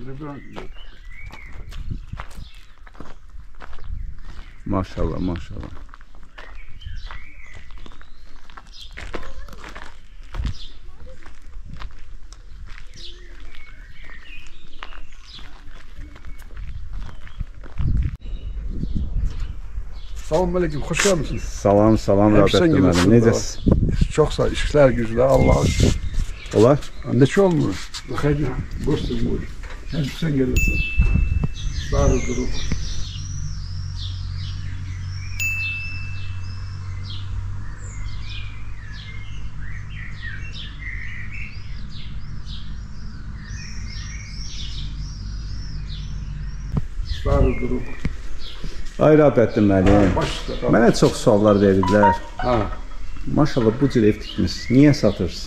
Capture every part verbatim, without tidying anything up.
Maşallah, maşallah. Salam aleyküm, hoş geldiniz. Salam, salam Rəbət demədim. Necəsiz? Çox sağ, işlər güclər, Allah'a şükür. Olar? Neçə olmur? Xeyr, boşsun bu. Sen sen gelirsin. Sarı durup. Sarı durup. Ay Rəbət deməlim. Mənə çox suallar verirlər. Ha. Maşallah bu cür ev tikmişsiniz. Niyə satırsınız?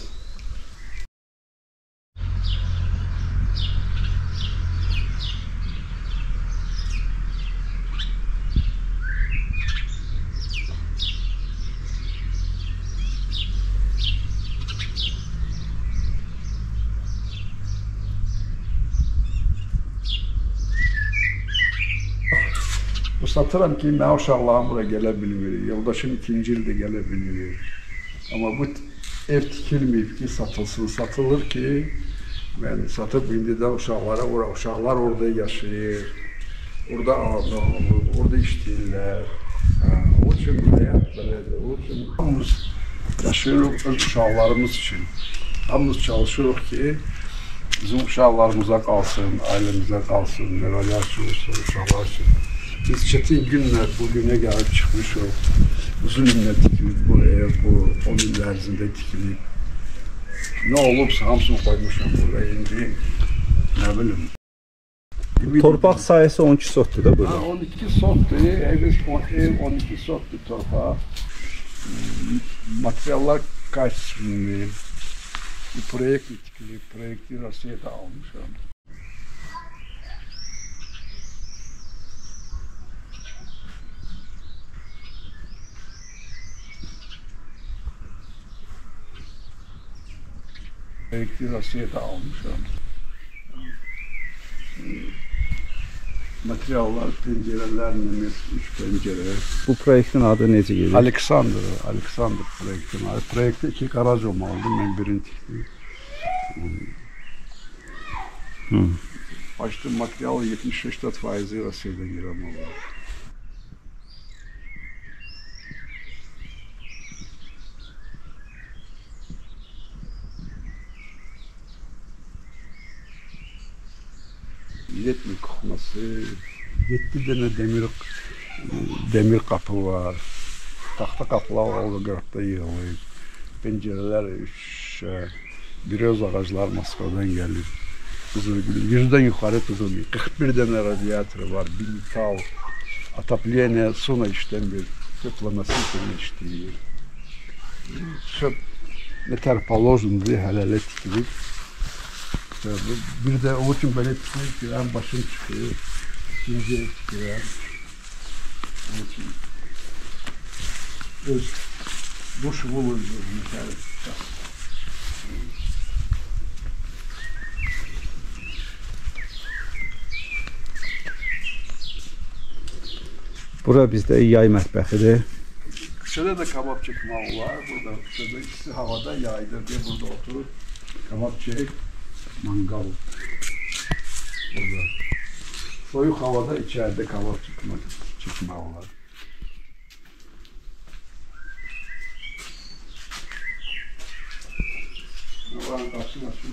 Satıram ki, mən uşaqlarım bura gələ bilmir. Yoldaşım ikinci ildə gələ bilmir. Amma bu ev tikilməyib ki, satılsın. Satılır ki, mən satıb indidən uşaqlara, uşaqlar orada yaşayır. Orada ağırlıq olur, orada işləyirlər. O üçün həyat belədir. O üçün hamımız yaşayırıq öz uşaqlarımız üçün. Hamımız çalışırıq ki, bizim uşaqlarımıza qalsın, ailəmizə qalsın, belə yaşayırsa uşaqlar üçün. Biz çetin günler bugüne gelip çıkmışız. Uzun günler tikilip bu ev, bu on il ərzində tikilip. Ne olursa hamısını koymuşam buraya indi. Ne bileyim. Torpaq sayısı on iki sotdur da burada. on iki sotdur, ev, ev on iki sotdur torpaq. Materiallar kaç bin. Bir proyekt tikilip, projekti Rusya'da almışam. Projekti Rusya'da almışam. Materiallar, pencereler, Mehmet, üç pencere. Bu proyektin adı necə gelir? Alexander, Alexander projektin adı. Projekte iki garajom aldım, ben birini tikdim. Hı. Açtım material yetmiş seksen faizi Rusya'da giren olur. Yetmi kokması, yetti tane demir demir kapı var, tahta kapılar oldu qıraqda yığılıb, pencereler üç, biraz ağaclar Moskvadan gelir, Kızılgül, yüzden yukarı Kızılgül, kırk bir tane radyatörü var, bilmital, отопление, suna işten bir teplaması için işləyir. Çok ne tər положено diye hələ tikilib. Bir de o için böyle tikilip giren başım çıkıyor. İkinciye giren. O için öz boş bulur mesela. Bura bizdə yay mətbəxidir. Kışada da kabap çekme var. Burada kışada ikisi havada yaydır diye burada oturup kabap çek. Mangal. Burada. Soyuk havada içeride kabak çıkmak, çıkma var. Allah'ın karşılaşın.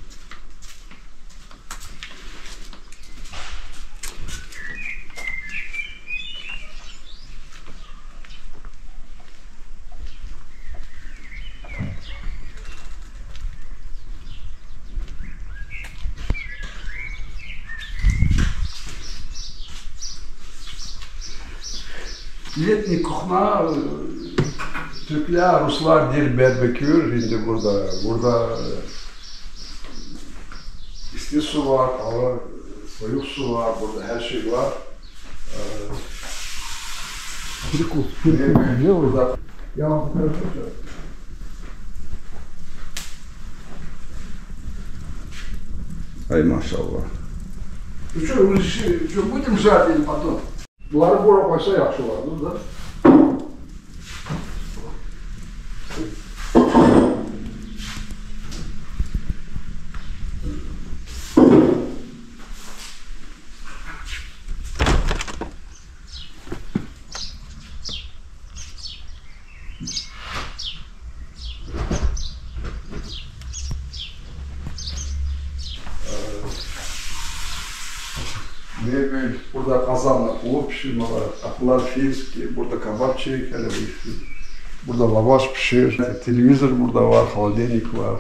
Letni kuchna, Türkler, Ruslar der barbekü, şimdi burada, burada isti su var, hava, soyuk su var, burada her şey var. Prikul, ne burada? Ya bu tarafa. Ay maşallah. Şu işi, şu bu müsaade edin patron. Bunları bura koysa yaxşı olardı da. Meyve, burada kazanlar, ulu pişirme var, kapılar fisk, burada kabak çek, hele bir burada lavaş pişir, televizor burada var, haldenik var.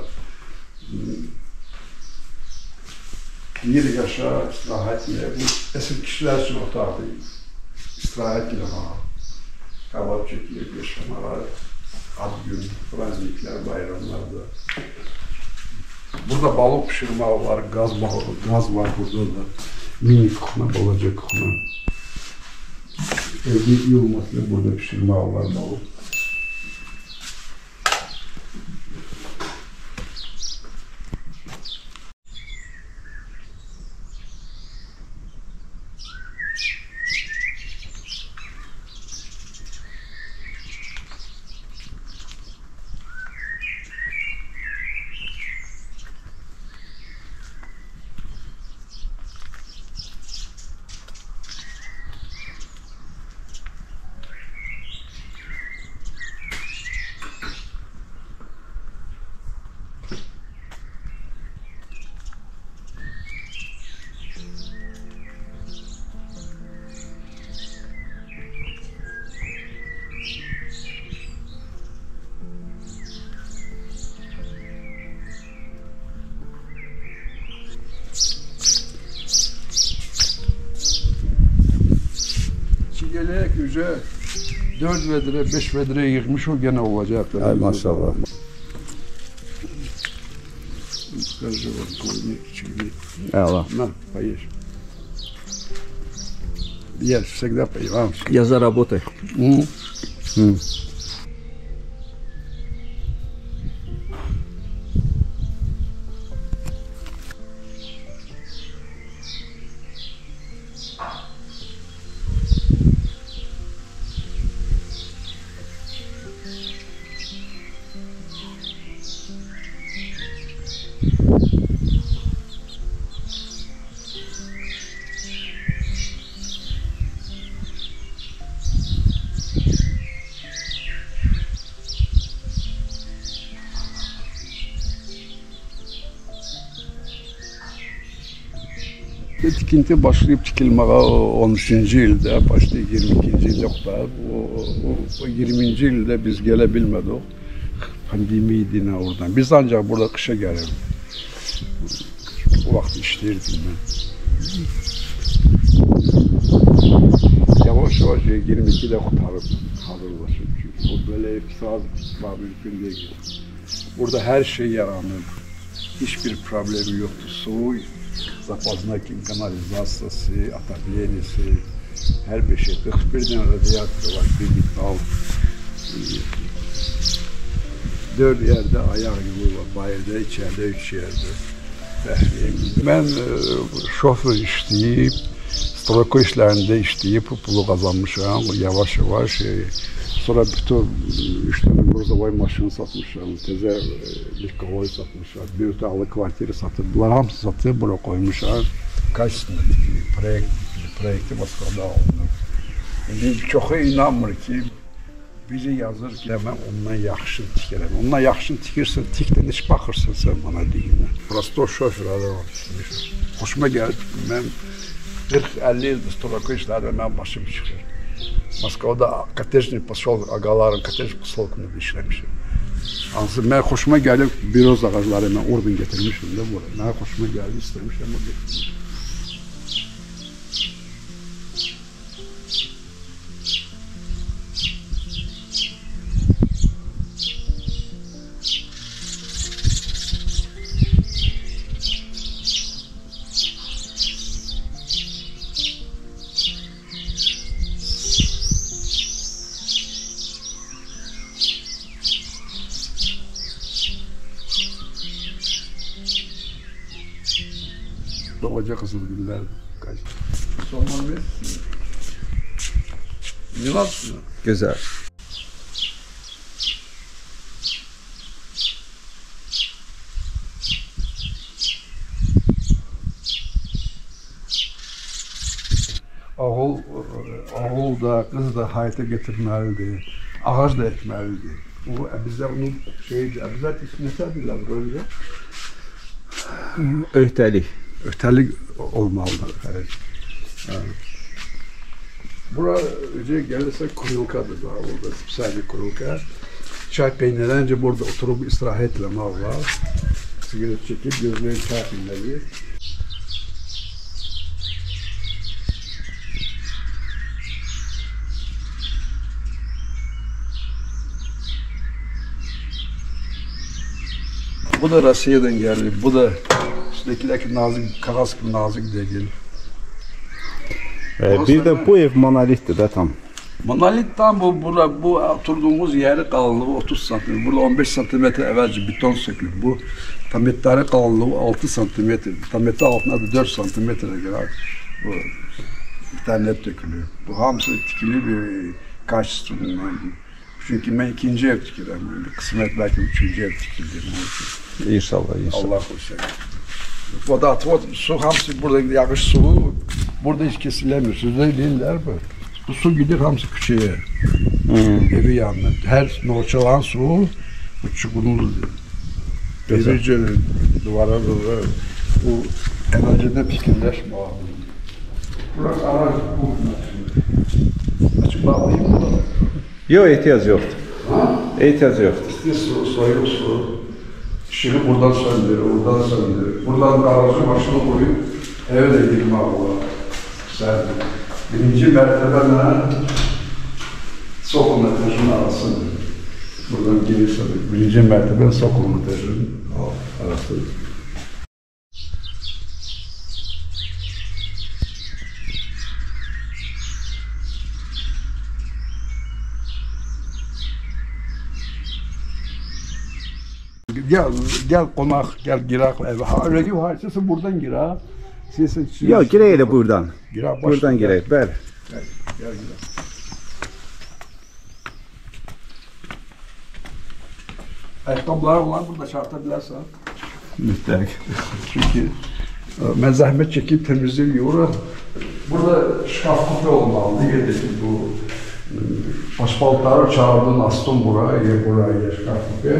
Bir yaşa, istirahat ile, bu eski kişiler için otardı. İstirahat ile var. Kabak çekiyor, yaşamalar, ad gün, praznikler, bayramlarda. Burada balık pişirme var, gaz, balı, gaz var burada da. Mini kuhna, balaca kuhna. Evde iyi olmasıyla burada pişirme var balık. Çiğgelek yüce dört vedre, beş vedre yıkmış o gene olacak. Ay maşallah. Скажи, вот клубник, чили. Allah. На, поешь. Я всегда поем. Я за работой. М. Hı. Tikinti başlayıp tikilmeye on üçüncü ildə, başlayıb iyirmi ikinci ildə qutarıb. O, o, o iyirminci ildə biz gələ bilmədik. Pandemiya idi nə oradan. Biz ancaq burada qışa gəlirdik. O vaxt işləyirdim mən. Yavaş yavaş iyirmi ikidə qutarıb hazırlaşıb. Çünki o belə iftisal var mümkün deyil. Burada hər şey yaranır. Hiçbir problemi yoktu. Su, zapaznaki kanalizasiyası, ataplenisi, her bir şey. kırk bir tane radyatör var, bir miktar. Dört yerde ayağı yolu var, bayırda, içeride, üç yerde. Ben e, şoför işleyip, stroko işlerinde işleyip pulu kazanmışam, yavaş yavaş. E, sonra bütün üç tane burzavay maşını satmışam, teze likovoy satmışam, bir otaqlı kvartiri satırdılar, hamısı satıp bura koymuşam. Kaçsında dikili, proyekt dikili, projekti Moskvada alınır. Şimdi çoxu inanmır ki, biri yazır ki, mən ondan yaxşı tikirəm. Ondan yaxşı tikirsən, tikdən heç baxırsan sən bana deyinə. Prosto şoför adam tutmuşam. Hoşuma gəldi, mən qırx əlli ildir stroko işlərdə mən başım çıxır. Moskvada kotejni posolk, ağaların kotej posolkunda işləmişim. Hansı mən xoşuma gəlib biroz ağacları mən oradan getirmişim də bura. Mən xoşuma gəldi, istəmişəm o getirmişim. Doğacak kızılgüller kaç. Sonlar mı? Yılan mı? Güzel. Ağıl, ağıl da, kız da hayata getirmelidir. Ağaç da ekmelidir. Bu bizde onun şeydi, bizler ismetsediler böyle. Öhtəlik. Ötelik olmalıdır. Evet. Evet. Bura önce gelirse kurulkadır daha orada, sadece kurulka. Çay peynirden önce burada oturup istirahat etmem var. Sigara çekip gözleri çay peyniri. Bu da Rusya'dan geldi. Bu da üstündeki nazik, kağıt gibi nazik değil. E, bir de bu ev monolitdir de tam. Monolit tam bu, bura, bu oturduğumuz yeri kalınlığı otuz santimetre. Burada on beş santimetre evvelce beton sökülür. Bu tametleri kalınlığı altı santimetre. Tametre altına da dört santimetre kadar bu internet dökülüyor. Bu hamısı tikili bir kaç sütunundan. Çünkü ben ikinci ev tikilem. Kısmet belki üçüncü ev tikildim. İnşallah, inşallah. Allah korusun. Bu da o su hamısı burada yağış suyu burada hiç kesilemiyor. Sözde değiller bu. Bu su gidiyor hamısı küçüğe. Hmm. Evi yanına. Her noçalan su bu çukurlu. Böylece duvara doğru bu enerjide fikirleşme abi. Burası araç bu. Açık bağlayayım burada. Yok, ehtiyac yoxdur. Ha? Ehtiyac yoxdur. İşte su, soyuk su. Işığı buradan söndür, oradan söndür. Buradan garajı başına koyup eve de girme Allah. Sen birinci mertebenle Sokul Metrajı'nın arası. Buradan gelirse birinci merteben Sokul Metrajı'nın arası. Gel, gel konak, gel girak eve. Ha, öyle gibi harcası buradan girak. Sesin, Yok, girək elə buradan. Girak Buradan girək, bəli. Gel, gel girak. Ayakkabılar var burada çarptabilirsen. Mütləq. Çünkü ben zahmet çekip temizliyorum. Burada şkaf kutu olmalı. Yedeki bu asfaltları çağırdın, astım buraya, buraya şkaf kutu.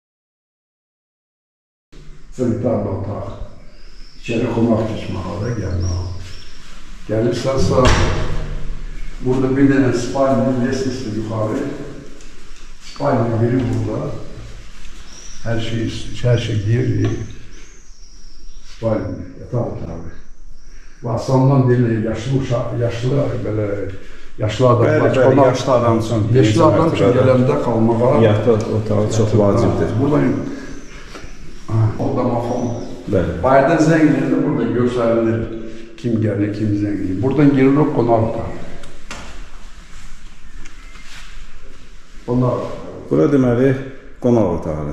Sanitar otağı. İçeri konak düşmeye gelme. Gelirsen sağ. Burada bir tane spalinin listesi yukarı. Spalinin biri burada. Her şey, her şey girdi. Spalinin yatağı tabi. Ve aslından değil, yaşlı uşaq, yaşlı böyle yaşlı adamlar. Bəli, bəli, yaşlı adam üçün. Yaşlı adam üçün gələndə qalmağa. Yataq otağı çox vacibdir. Buradayım. Orada mafam. Bəli. Bayırda zenginliğinde burada gösterilir. Kim gelir, kim zengin. Buradan girilir konakta. Onlar. Bura deməli qonaq otağıdır.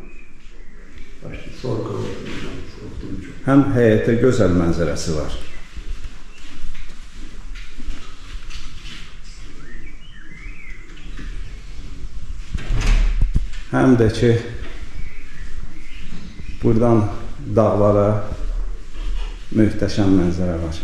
Sonra Həm həyətə gözəl mənzərəsi var. Həm də ki, buradan dağlara möhtəşəm mənzərə var.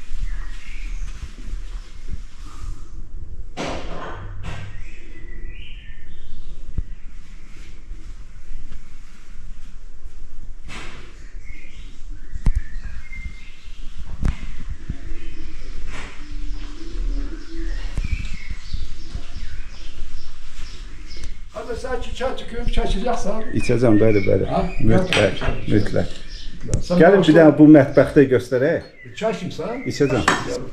Hadi sen çiçeği tükürüp çəkəcəksən. İçəcəm, bəli, bəli. Ha? Mütləq, mütləq. Sen Gəlin bir dənə bu mətbəxdə göstərək. Çəkimsən? İçəcəm.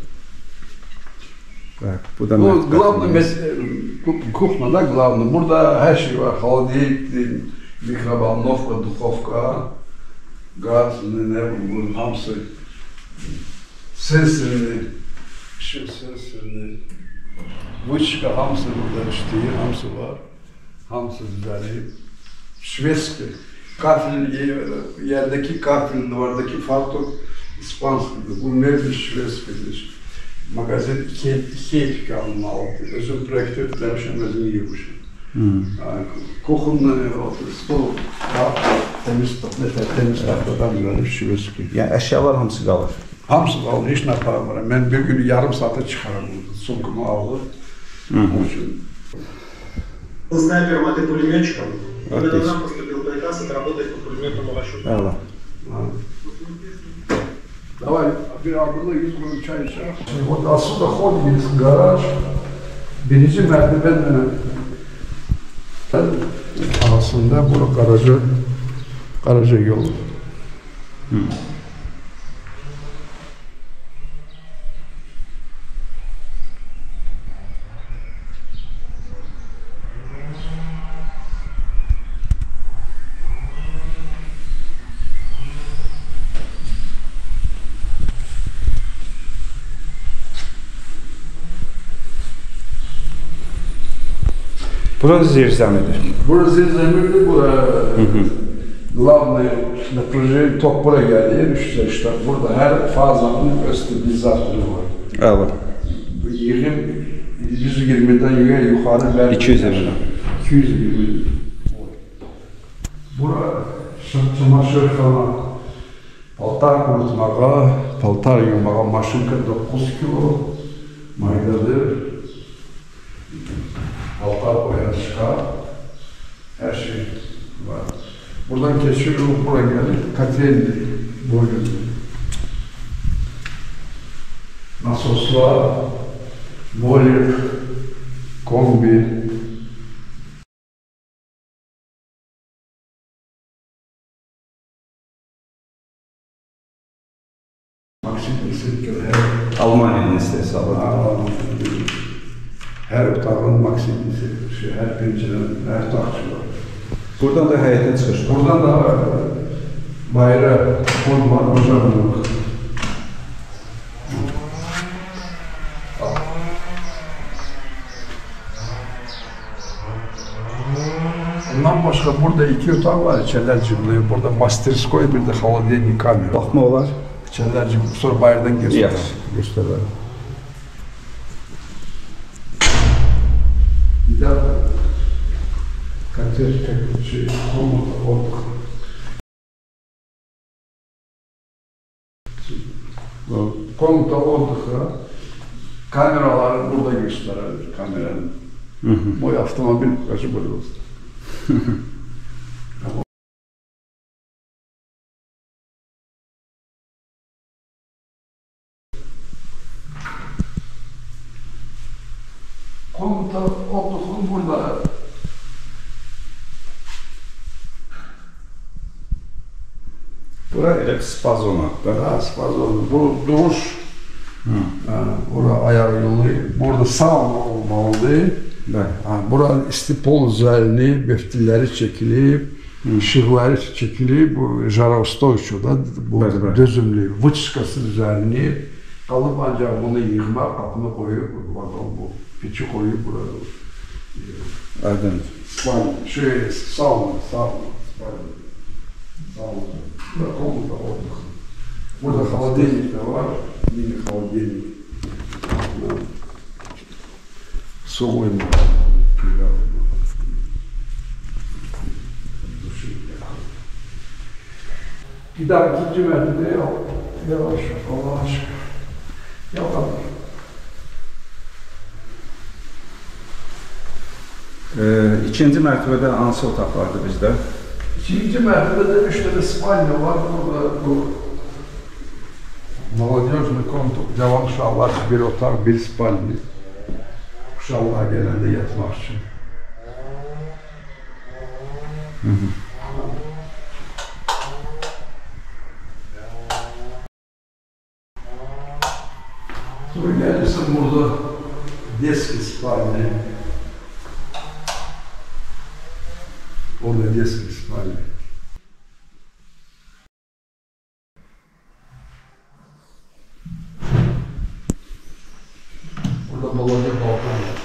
Bak, bu da Bu mətbəx. главное mesele, kuxnada главное. Burada her şey var. Холодильник, mikrovalnovka, duhovka, gaz, ne ne bunun hamısı. Sensörlü, ışık sensörlü. Vıçka hamısı burada işte, hamısı var. Hamısı güzeli. Şvedski. Kafil, yerdeki kafil, duvardaki farklı İspanskıydı. Bu nerede şiveskıdır. Magazin iki, iki etki almalıdır. Özüm projekte etkilemişim, özüm yiymişim. Yani, kokundan oldu, stol, temiz tahtadan, temiz tahtadan böyle şiveskı. Yəni əşyalar hamısı qalır. Hamısı qalır, heç nə aparmıram. Mən bir günü yarım saata çıxaram, sumkumu alır. Onun için. Был снайпером, а ты пулеметчиком. Именно нам поступил приказ отработать по пулеметному расчету. Allah. Давай, bir abla yüz kuruş çay içer. Вот отсюда ходим в гараж. Birinci merdivenle arasında bu garaja garaja yol. Hmm. Burası zirzəmidir. Burası zirzemirdi, bura главное напряжение tok buraya geliyor, işte işte burada her fazanın stabilizatörü var. Evet. Yığım yüz yirmiden yukarı verdi. iki yüz yirmiden. iki yüz yirmi. Bura çamaşır falan, paltar kurutmağa, paltar yumağa maşınka dokuz kilo maydadır. Paltar boyacığa, her şey var. Buradan geçiyoruz, buraya geldik, Katriyeli boyun. Nasoslar, boiler, kombi. Maksimum her Almanya'nın istehsalı. Her otağın maksimisi, şey, her pencerenin, her takçı var. Buradan da həyətə çıxış var. Buradan da bayrağı, kol var, ocağın var. Bundan başka burada iki otak var, içerler cimli. Burada masterskoy bir de haladiyeni kamera. Baxma olar. İçerler cimli. Sonra bayırdan göster. Yaxşı. Gösterelim. Bir daha kater şey, komuta olduk. Komuta olduk. Kameraları burada gösterelim. Kameranın. Hı hı. Bu avtomobil kaçı böyle olsun. Komuta olduk burada. Bura elə spa zona. Daha spazol. Bu duruş. Yani burada ayar yolu. Burada sauna olmalı. Bəli. Burada istipol üzerine beftilleri çekilip, ışıkları çekilip, bu жароустойчивый, bu bəli, bəli. dözümlü, vıçkası üzerine kalıp ancak bunu yığma kapını koyup, bu piçi koyup burada. Aydındır. Spalya, şey, sauna, sauna, spalya, sauna. Burada komuta olduk. Burada холодильник de var, mini холодильник. Soğuyma. Bir daha ikinci mertebe yok. Yavaş, Allah aşkına. Yapalım. Ee, ikinci mərtəbədə hansı otaq vardı bizdə? İkinci mertebede üç tane spalya var. Burada bu молодежный kontuk, devam şallar, bir otak, bir spalya. Uşaqlar gələndə yatmaq üçün. Hı -hı. Sonra gəlirsən burada deski spalya. Orada deski spalya. Burada balonca balkon var.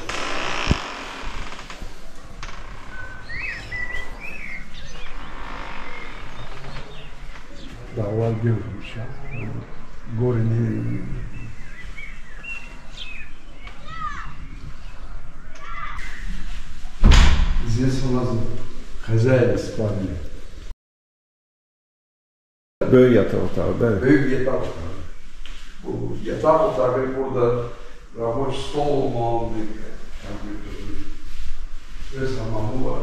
Dağlar görmüş ya. oynayayım. Здесь у нас хозяин спальни. Böyük yataq otağı, bəli. Büyük yatak otağı. Bu yatak otağı burada ramos stol olmalı bir kompütörü. Ve zamanı var.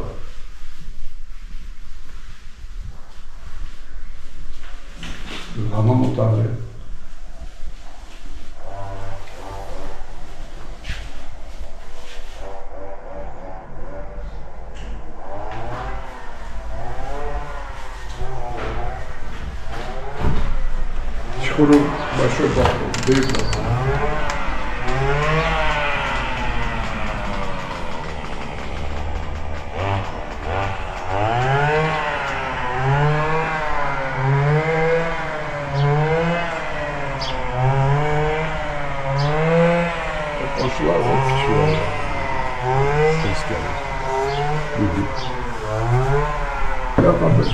Hamam otağı. Çukurun başı bakıyor, büyük bakıyor. Komşular da tutuyor. Ses gəlir. Ya kardeş.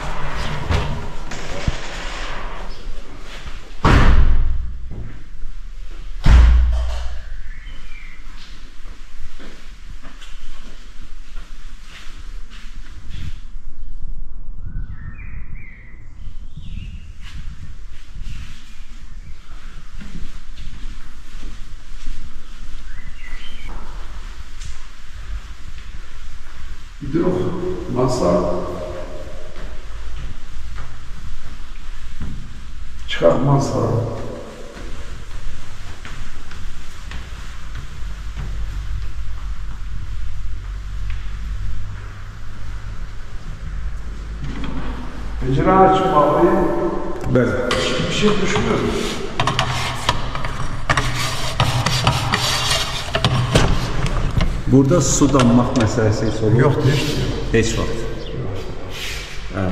Gidiyor. Masa. Çıkar masa. Pencere açmalıyım. Bəli. Bir şey düşünüyorum. Burada su dammaq məsələsi heç olur? Yok değil. Heç vaxt. Hə.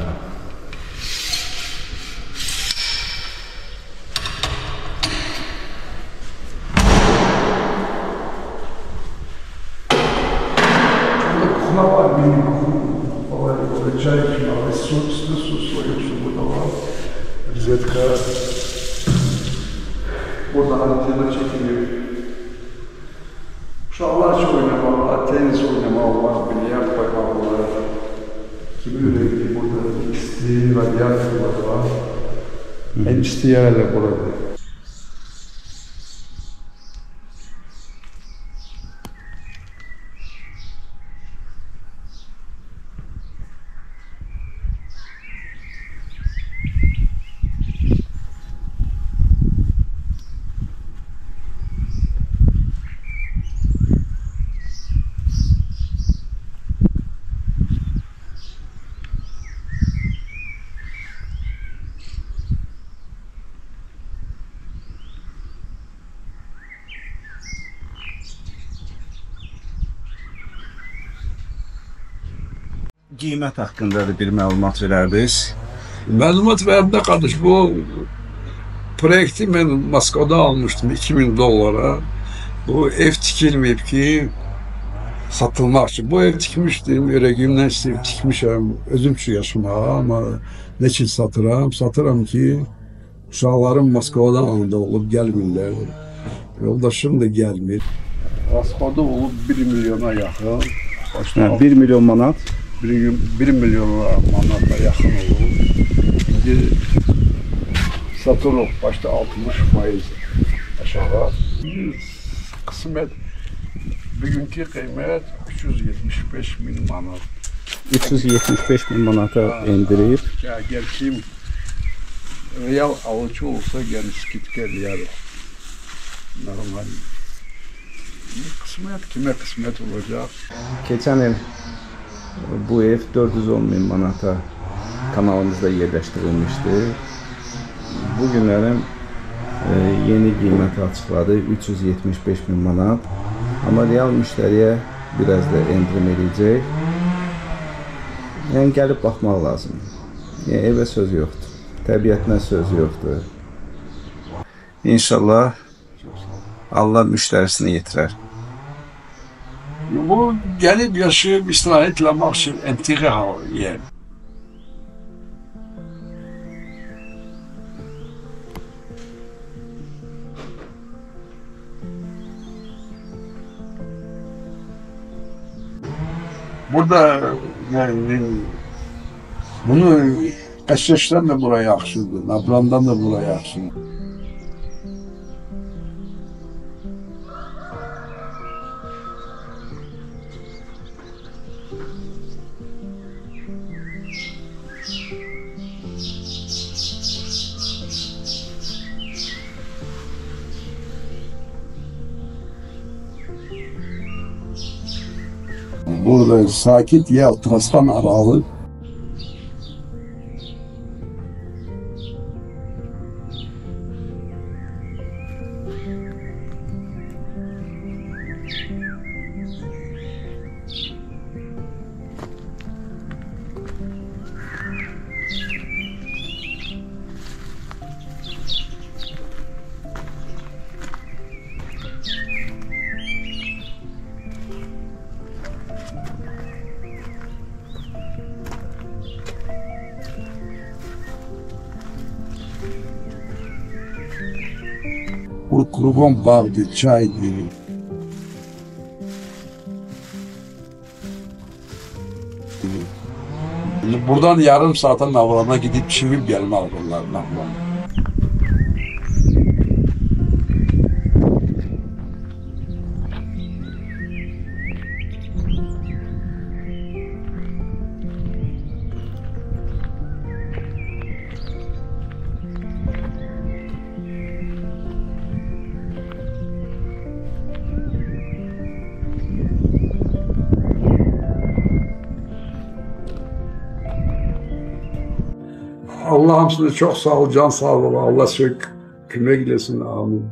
Burada kukla var, mini kukla. Böyle çay içmalı, su, su, su, soyup su burada var. Rizetka. Burada antena çekiliyor. Uşaqlar için oynamalı, tenis oynamalı var, bilyard bakmalı. Kimi üretki burada isti, radyatörler var. En isti yerler burada. Qiymət haqqında da bir məlumat verərdiniz. Məlumat verəndə qardaş, bu proyekti mən Moskvada almışdım iki min dollara. Bu ev tikilməyib ki, satılmaq üçün. Bu ev tikmişdim, ürəyimdən istəyib tikmişəm, özüm üçün yaşamağa, amma nə ki satıram, satıram ki, uşaqlarım Moskvadan anda olub gəlmirlər. Yoldaşım da gəlmir. Rasxoda olub bir milyona yaxın. Hə, bir milyon manat. Bir, bir milyona manata yaxın olub. İndi satılıb, başta altmış faiz aşağı. Qismət, bugünkü qiymət üç yüz yetmiş beş min manat. üç yüz yetmiş beş min manata endirib. Əgər kim real alıcı olsa, yəni skidka eləyər. Normal. Qismət kimə qismət olacaq? Keçən il bu ev dörd yüz on min manata kanalımızda yerləşdirilmişdi. Bu günlərim e, yeni qiyməti açıqladı, üç yüz yetmiş beş min manat. Amma real müştəriyə biraz da endirim edəcək. Yəni gəlib baxmaq lazım. Yəni evə söz yoxdur, təbiətinə söz yoxdur. İnşallah Allah müştərisini yetirər. Bu gəlib yaşayıb istirahət eləmək üçün əntiqə yer. Burada yani, bunu Qəşəşdən də bura yaxşıdır, Nabrandan da bura yaxşıdır. Burada sakit yer, Trastan aralı. Bu kurban bağdı, çaydı. Buradan yarım saatin Navran'a gidip çivip gelme alırlar Navran'a. Allah'ım size çok sağ ol, can sağ ol. Allah size küme gilesin. Amin.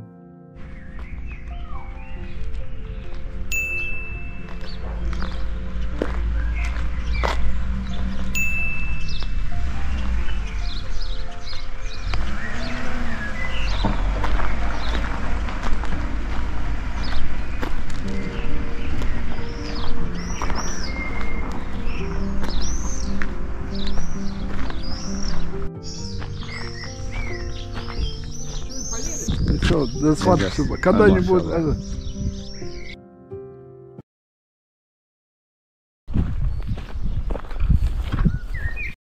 Все, засвататься. Когда-нибудь.